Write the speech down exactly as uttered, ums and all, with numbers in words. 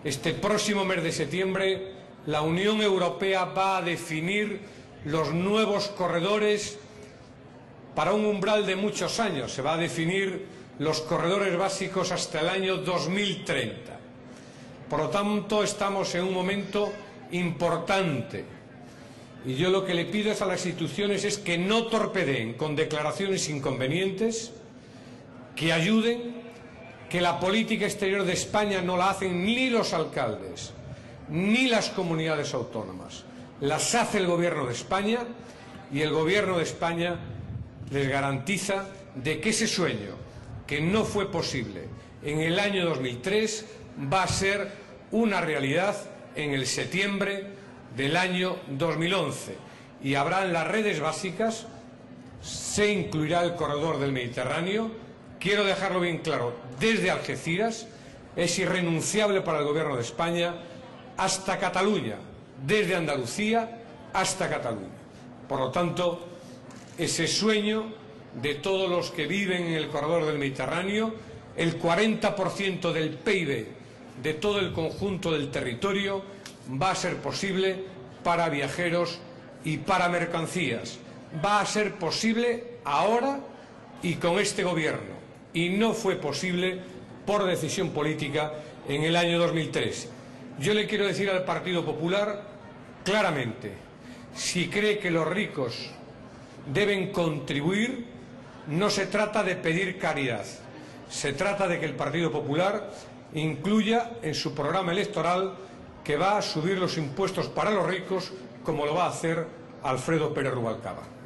Este próximo mes de septiembre, la Unión Europea va a definir los nuevos corredores para un umbral de muchos años. Se va a definir los corredores básicos hasta el año dos mil treinta. Por lo tanto, estamos en un momento importante. Y yo lo que le pido a las instituciones es que no torpedeen con declaraciones inconvenientes, que ayuden, que la política exterior de España no la hacen ni los alcaldes, ni las comunidades autónomas. Las hace el Gobierno de España, y el Gobierno de España les garantiza de que ese sueño, que no fue posible en el año dos mil tres, va a ser una realidad en el septiembre del año dos mil once. Y habrá en las redes básicas, se incluirá el corredor del Mediterráneo. Quiero dejarlo bien claro, desde Algeciras, es irrenunciable para el Gobierno de España, hasta Cataluña, desde Andalucía hasta Cataluña. Por lo tanto, ese sueño de todos los que viven en el corredor del Mediterráneo, el cuarenta por ciento del P I B de todo el conjunto del territorio, va a ser posible para viajeros y para mercancías. Va a ser posible ahora y con este Gobierno, y no fue posible por decisión política en el año dos mil tres. Yo le quiero decir al Partido Popular claramente, si cree que los ricos deben contribuir, no se trata de pedir caridad, se trata de que el Partido Popular incluya en su programa electoral que va a subir los impuestos para los ricos, como lo va a hacer Alfredo Pérez Rubalcaba.